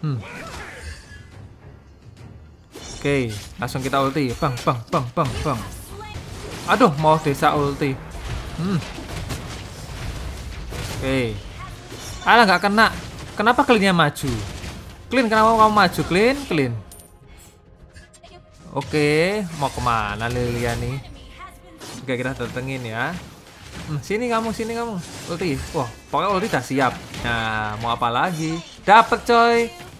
Oke, langsung kita ulti. Bang, bang, bang, bang, bang. Aduh, mau desa ulti. Oke. Alah, nggak kena. Kenapa clean-nya maju? Clean, kenapa kamu maju? Clean, clean. Oke, mau kemana Lilia nih? Oke, kita datengin ya. Sini kamu, sini kamu. Ulti. Wah, pokoknya ulti udah siap. Nah, mau apa lagi? Dapet coy.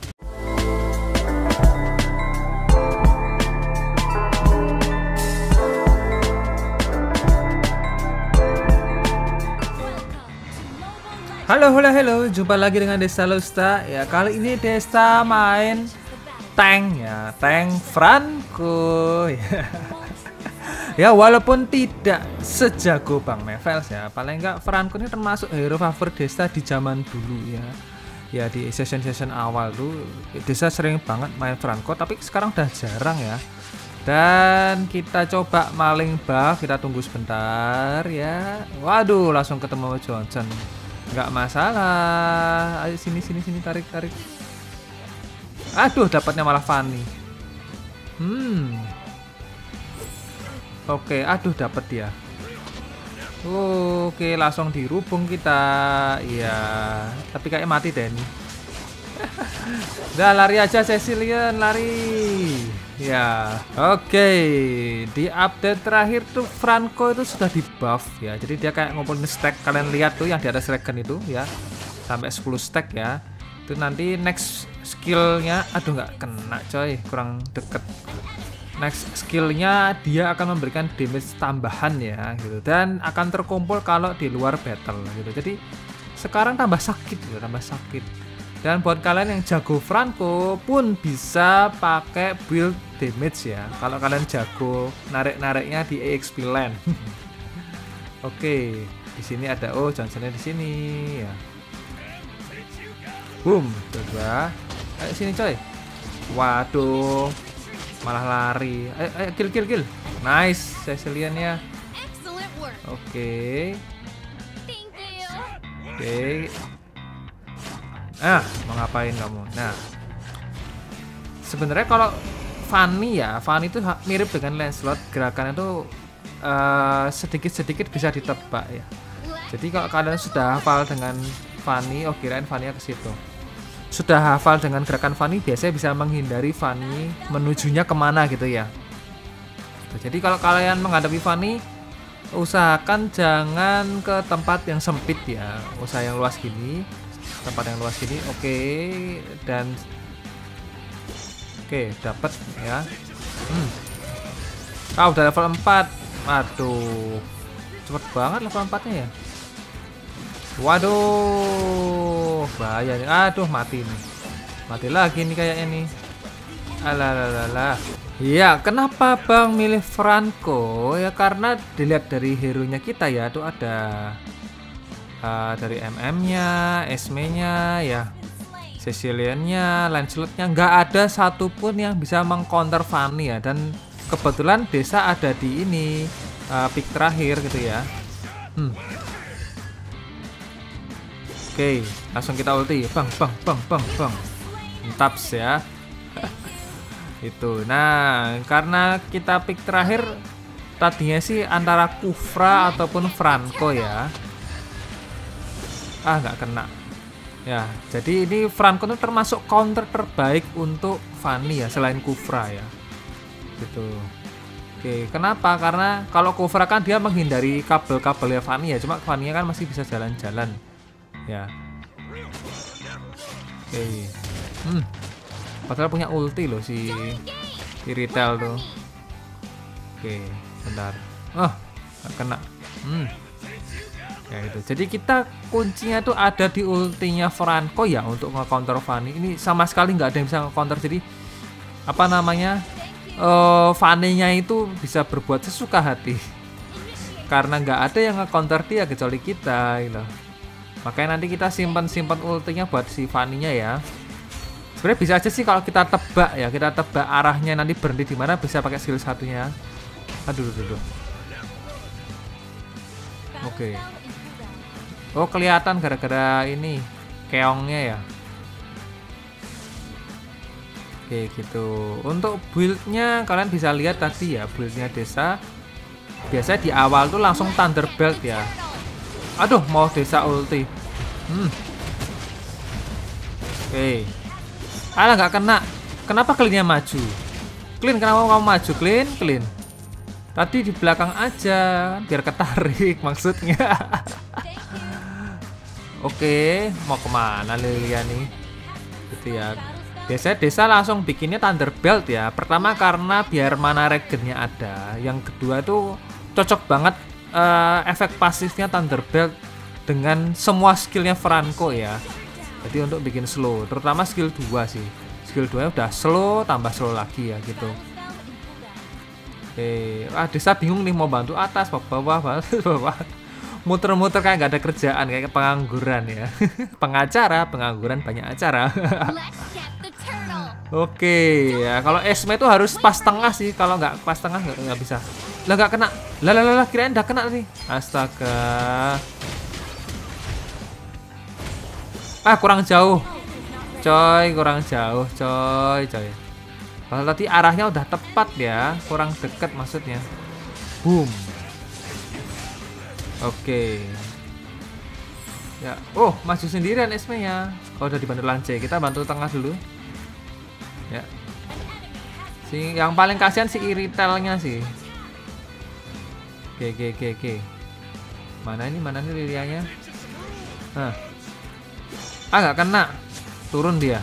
Halo, halo, halo. Jumpa lagi dengan Desta Lusta. Ya, kali ini Desta main tank ya, tank Franco. Ya, walaupun tidak sejago Bang Mevels ya, paling enggak Franco ini termasuk hero favorit Desta di zaman dulu ya. Ya, di session-session awal tuh Desta sering banget main Franco, tapi sekarang udah jarang ya. Dan kita coba maling buff, kita tunggu sebentar ya. Waduh, langsung ketemu Johnson. Nggak masalah. Ayo sini, sini, sini, tarik, tarik. Aduh, dapatnya malah Fanny. Oke, aduh dapat dia. Oke, langsung dirubung kita. Iya, tapi kayak mati deh ini. Udah lari aja Cecilian, lari. Ya, oke. Di update terakhir tuh Franco itu sudah di buff ya. Jadi dia kayak ngumpulin stack. Kalian lihat tuh yang di atas dragon itu ya. Sampai 10 stack ya. Itu nanti next skillnya, aduh nggak kena coy, kurang deket. Next skillnya dia akan memberikan damage tambahan ya gitu. Dan akan terkumpul kalau di luar battle gitu. Jadi sekarang tambah sakit gitu, tambah sakit. Dan buat kalian yang jago Franco pun bisa pakai build damage ya. Kalau kalian jago narik-nariknya di EXP Land. Oke, di sini ada Johnsonnya di sini ya. Boom, coba. Ayo sini coy. Waduh, malah lari. Ayo kill, kill, kill. Nice, Cecilian ya. Oke. Oke. Mau ngapain kamu? Nah, sebenarnya kalau Fanny ya, Fanny itu mirip dengan Lancelot, gerakannya tuh sedikit-sedikit bisa ditebak ya. Jadi kalau kalian sudah hafal dengan Fanny, kirain Fanny ke situ. Sudah hafal dengan gerakan Fanny, biasanya bisa menghindari Fanny menujunya kemana gitu ya. Jadi kalau kalian menghadapi Fanny, usahakan jangan ke tempat yang sempit ya, usaha yang luas gini. Tempat yang luas gini, dan dapat ya. Udah level 4. Aduh, cepet banget level 4 nya ya. Waduh, bahaya nih. Aduh, mati nih, mati lagi nih kayaknya nih. Alah. Iya, kenapa Bang milih Franco ya? Karena dilihat dari hero nya kita ya, tuh ada dari MM-nya, Esme-nya ya, Cecilian-nya, Lancelot-nya, nggak ada satupun yang bisa mengcounter Fanny ya. Dan kebetulan Desa ada di ini pick terakhir gitu ya. Oke, langsung kita ulti. Bang, bang, bang, bang, bang. Taps ya. Itu. Nah, karena kita pick terakhir tadinya sih antara Kufra ataupun Franco ya. Nggak kena ya. Jadi ini Franco itu termasuk counter terbaik untuk Fanny ya, selain Kufra ya gitu. Kenapa? Karena kalau Kufra kan dia menghindari kabel-kabelnya Fanny ya, cuma Fanny kan masih bisa jalan-jalan ya. Padahal punya ulti loh si Retail tuh. Bentar. Nggak kena. Ya gitu. Jadi kita kuncinya tuh ada di ultinya Franco ya untuk nge-counter Fanny. Ini sama sekali nggak ada yang bisa nge-counter. Jadi apa namanya, Fanny-nya itu bisa berbuat sesuka hati. Karena nggak ada yang nge-counter dia kecuali kita gitu. Makanya nanti kita simpan ultinya buat si Fanny-nya ya. Sebenarnya bisa aja sih kalau kita tebak ya, kita tebak arahnya nanti berhenti di mana, bisa pakai skill satunya. Aduh. Kelihatan gara-gara ini keongnya ya. Oke gitu. Untuk buildnya kalian bisa lihat tadi ya, buildnya desa. Biasanya di awal tuh langsung Thunderbelt ya. Aduh, mau desa ulti. Oke. Alah nggak kena. Kenapa Clean-nya maju? Clean, kenapa kamu maju? Clean. Tadi di belakang aja, biar ketarik maksudnya. Oke, mau kemana Lilia nih? Gitu ya. Biasanya desa langsung bikinnya Thunderbelt ya. Pertama karena biar mana regennya ada. Yang kedua itu cocok banget efek pasifnya Thunderbelt dengan semua skillnya Franco ya. Jadi untuk bikin slow, terutama skill 2 sih. Skill 2 nya udah slow, tambah slow lagi ya gitu. Oke, desa bingung nih mau bantu atas, bawah. Muter-muter kayak nggak ada kerjaan, kayak pengangguran ya. Pengacara, pengangguran banyak acara. Oke, ya kalau Esme itu harus pas tengah sih, kalau nggak pas tengah nggak bisa. Lah nggak kena, lah kirain udah kena nih. Astaga. Kurang jauh, coy, kurang jauh, coy. Kalau tadi arahnya udah tepat ya, kurang deket maksudnya. Boom. Oke. Ya, maju sendirian Esme ya. Udah dibantu Lance, kita bantu tengah dulu. Ya. Yang paling kasihan si Iritelnya sih. Oke. Mana nih Lilianya? Nggak kena. Turun dia.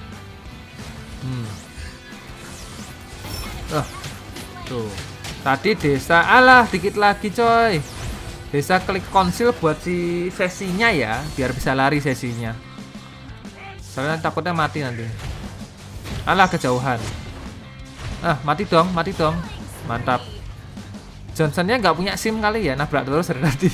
Tuh. Tadi desa, dikit lagi coy. Desa klik konsil buat si sesinya ya, biar bisa lari sesinya. Soalnya takutnya mati nanti. Kejauhan. Mati dong. Mantap. Johnsonnya nggak punya SIM kali ya, nabrak terus dari tadi.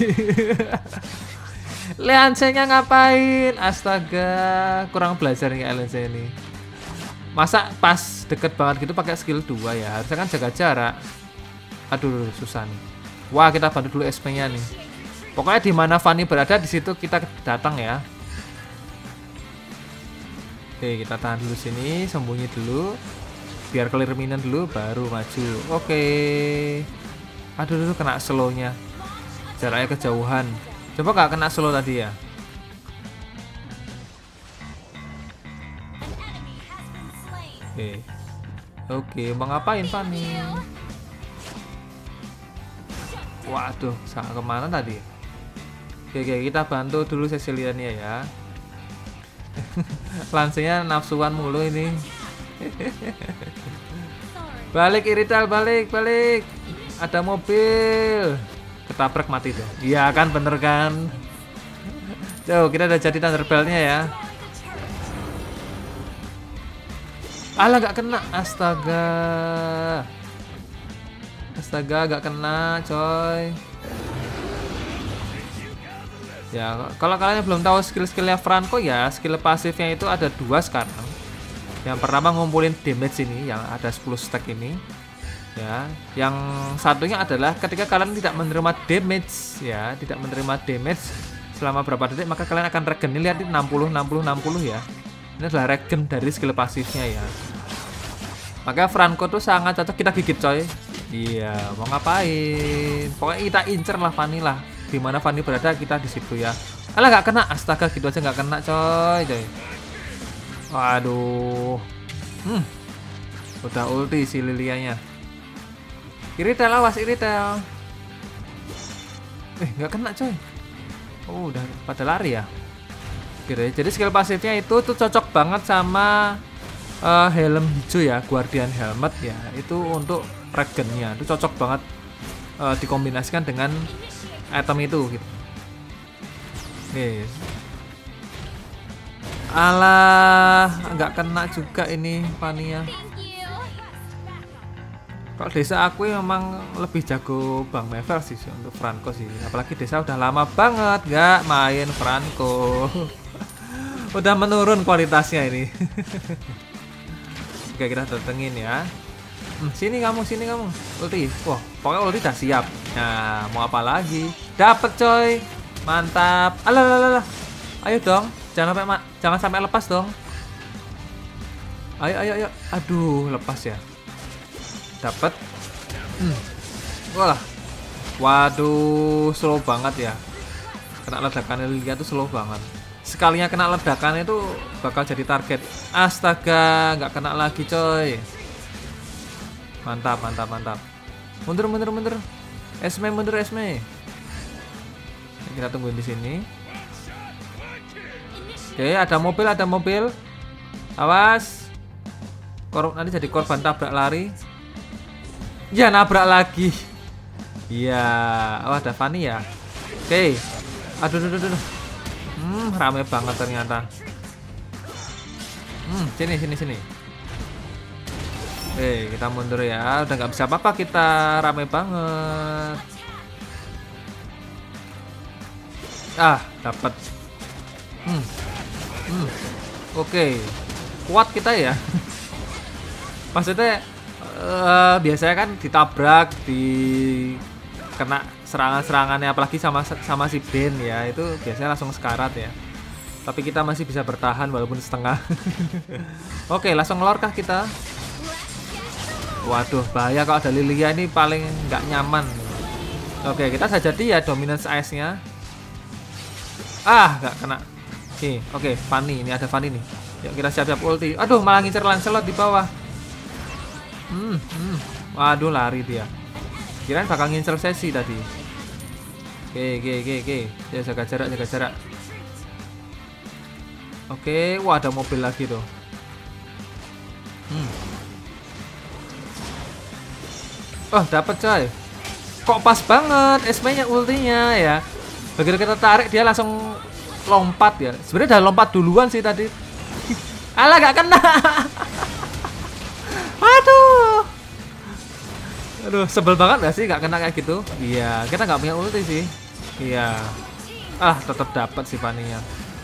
Leancenya ngapain? Astaga, kurang belajar nih Leance ini. Masa pas deket banget gitu pakai skill 2 ya? Harusnya kan jaga jarak. Aduh, susah nih. Wah, kita bantu dulu SP-nya nih. Pokoknya di mana Fanny berada di situ kita datang ya. Oke, kita tahan dulu sini, sembunyi dulu. Biar clear minion dulu baru maju. Oke. Aduh, kena slow-nya. Jaraknya kejauhan. Coba nggak kena slow tadi ya. Oke, mau ngapain Fanny? Waduh, sangat kemana tadi? Oke, kita bantu dulu Ceciliania ya. Lansenya nafsuan mulu ini. Balik Irital, balik. Ada mobil. Ketabrak mati tuh. Iya kan, bener kan? Tuh, kita udah jadi Thunderbelt-nya ya. Nggak kena. Astaga, nggak kena coy. Ya, kalau kalian belum tahu skill-skillnya Franco ya, skill pasifnya itu ada 2 sekarang. Yang pertama ngumpulin damage ini, yang ada 10 stack ini. Ya, yang satunya adalah ketika kalian tidak menerima damage ya, selama berapa detik maka kalian akan regen. Ini lihat 60 ya. Ini adalah regen dari skill pasifnya ya. Makanya Franco tuh sangat cocok kita gigit coy. Iya, mau ngapain? Pokoknya kita incer lah Fanny lah. Dimana Fanny berada kita di situ ya. Nggak kena, astaga gitu aja nggak kena coy. Waduh. Udah ulti si Lilianya. Iritel, awas Iritel. Nggak kena coy. Udah pada lari ya. Jadi skill pasifnya itu tuh cocok banget sama helm hijau ya, Guardian Helmet ya. Itu untuk regennya itu cocok banget dikombinasikan dengan item itu gitu. Nggak kena juga ini Fania. Kalau desa aku memang lebih jago Bang Mevel sih untuk Franco sih. Apalagi desa udah lama banget nggak main Franco. Udah menurun kualitasnya ini. Oke, kita datengin ya. Sini kamu. Ulti. Wah, pokoknya ulti udah siap. Nah, mau apa lagi? Dapet coy. Mantap. Alah. Ayo dong. Jangan sampai lepas dong. Ayo, ayo, ayo. Aduh, lepas ya. Dapat. Walah. Waduh, slow banget ya. Kena ledakan Lilia tuh slow banget. Sekalinya kena ledakan itu bakal jadi target. Astaga, nggak kena lagi coy. Mantap, mantap, mantap. Mundur, mundur, mundur. Esme, mundur, Esme. Kita tungguin di sini. Oke, ada mobil, ada mobil. Awas. Nanti jadi korban tabrak lari. Ya, nabrak lagi. Iya. Oh, ada Fanny ya. Oke. Aduh, aduh, aduh. Rame banget ternyata. Sini, sini, sini. Oke, kita mundur ya. Udah nggak bisa apa-apa, kita rame banget. Ah, dapat. Oke. Kuat kita ya. Maksudnya biasanya kan ditabrak, kena serangan-serangannya, apalagi sama si Ben ya, itu biasanya langsung sekarat ya. Tapi kita masih bisa bertahan walaupun setengah. Oke, langsung ngelor kah kita? Waduh, bahaya kalau ada Lilia, ini paling nggak nyaman. Oke, kita saja ya dominance ice-nya. Ah, nggak kena. Oke, Fanny, ini ada Fanny nih. Yuk kita siap-siap ulti. Aduh, malah ngincer Lancelot di bawah. Waduh, lari dia. Kirain bakal ngincer sesi tadi. Oke. Ya, jaga jarak, jaga jarak. Oke, wah ada mobil lagi tuh. Oh, dapat coy. Kok pas banget Esme-nya ultinya ya. Begitu kita tarik dia langsung lompat ya. Sebenarnya udah lompat duluan sih tadi. Alah, gak kena. Aduh, sebel banget gak sih gak kena kayak gitu? Iya, kita gak punya ulti sih. Iya. Ah, tetap dapat sih Fanny-nya.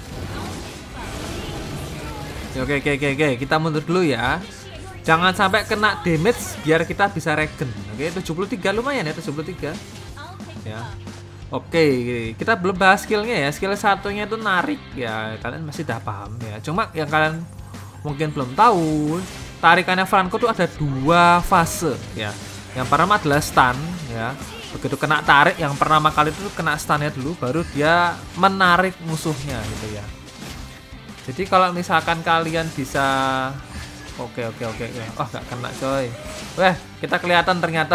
Oke. Kita mundur dulu ya. Jangan sampai kena damage biar kita bisa regen. Oke, 73 lumayan ya, 73. Ya. Oke, kita belum bahas skillnya ya. Skill satunya itu narik ya. Kalian masih udah paham ya. Cuma yang kalian mungkin belum tahu, tarikannya Franco tuh ada 2 fase ya. Yang pertama adalah stun ya. Begitu kena tarik, yang pertama kali itu kena stunnya dulu, baru dia menarik musuhnya gitu ya. Jadi kalau misalkan kalian bisa Oke. Oh, gak kena coy. Weh, kita kelihatan ternyata.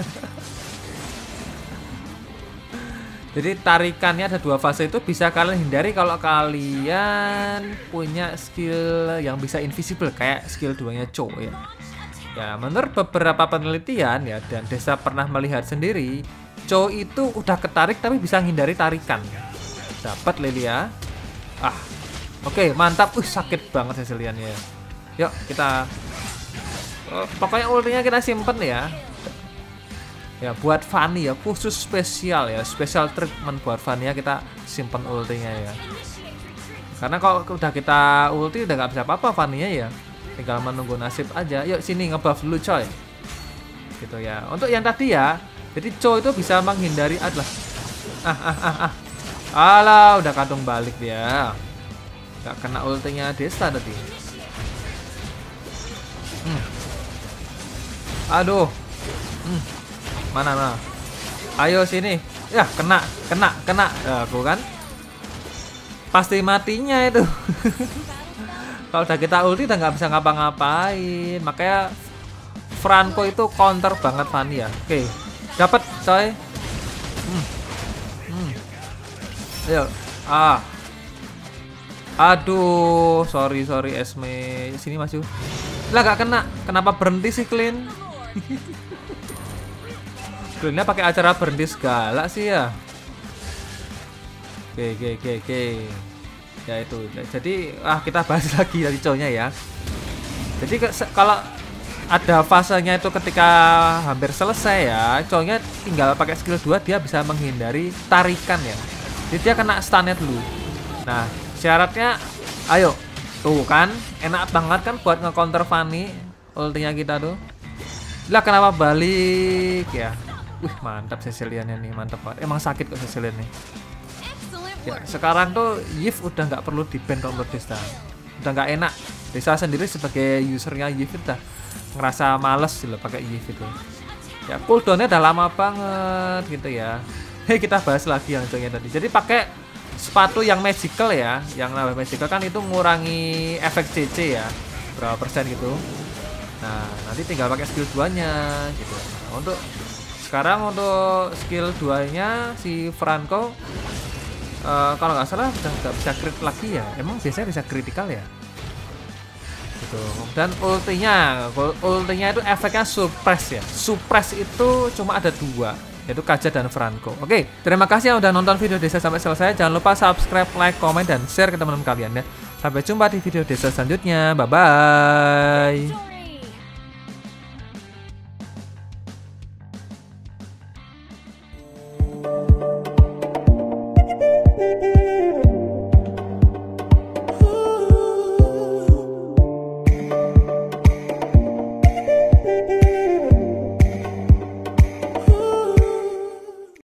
Jadi tarikannya ada 2 fase, itu bisa kalian hindari kalau kalian punya skill yang bisa invisible kayak skill 2-nya Cho ya. Ya, menurut beberapa penelitian ya, dan Desa pernah melihat sendiri, Cho itu udah ketarik tapi bisa hindari tarikan. Dapat Lilia. Ah. Oke, mantap. Sakit banget hasilnya. Yuk kita pokoknya ultinya kita simpen ya. Ya buat Fanny ya, khusus spesial ya, special treatment buat Fanny ya, kita simpen ultinya ya. Karena kalau udah kita ulti udah nggak bisa apa-apa Fanny ya. Tinggal menunggu nasib aja. Yuk sini ngebuff dulu coy. Gitu ya. Untuk yang tadi ya, jadi Cho itu bisa menghindari adalah Alah, udah kadung balik dia. Gak kena ultinya Desta tadi. Aduh. Mana? Ayo sini. Ya, kena. Ya, aku kan. Pasti matinya itu. Kalau udah kita ulti udah nggak bisa ngapa-ngapain. Makanya Franco itu counter banget Fanny ya. Oke. Dapat, coy. Ayo. Aduh, sorry Esme. Sini maju. Lah gak kena. Kenapa berhenti sih Clean? Cleannya pakai acara berhenti segala sih ya. Oke. Ya itu. Jadi kita bahas lagi dari cowoknya ya. Jadi kalau ada fasenya itu ketika hampir selesai ya, cowoknya tinggal pakai skill 2 dia bisa menghindari tarikan ya. Jadi dia kena stunnya dulu. Nah, syaratnya ayo. Tuh kan, enak banget kan buat nge-counter Fanny ultinya kita tuh. Lah kenapa balik ya? Wih, mantap Ceciliannya nih, mantap banget. Emang sakit kok Cecilian nih. Ya, sekarang tuh Yves udah nggak perlu di ban kalau menurut Desta. Udah nggak enak. Desa sendiri sebagai usernya Yves dah ngerasa males sih loh pakai Yves itu. Ya cooldownnya udah lama banget gitu ya. Hei, kita bahas lagi yang contohnya tadi. Jadi pakai sepatu yang magical ya. Yang namanya magical kan itu ngurangi efek CC ya, berapa persen gitu. Nah nanti tinggal pakai skill 2-nya gitu. Nah, untuk sekarang untuk skill 2-nya si Franco kalau nggak salah udah nggak bisa crit lagi ya. Emang biasanya bisa critical ya gitu. Dan ultinya itu efeknya suppress ya. Suppress itu cuma ada 2, yaitu Kaja dan Franco. Oke, terima kasih yang udah nonton video Desa sampai selesai. Jangan lupa subscribe, like, komen, dan share ke teman-teman kalian ya. Sampai jumpa di video Desa selanjutnya. Bye bye.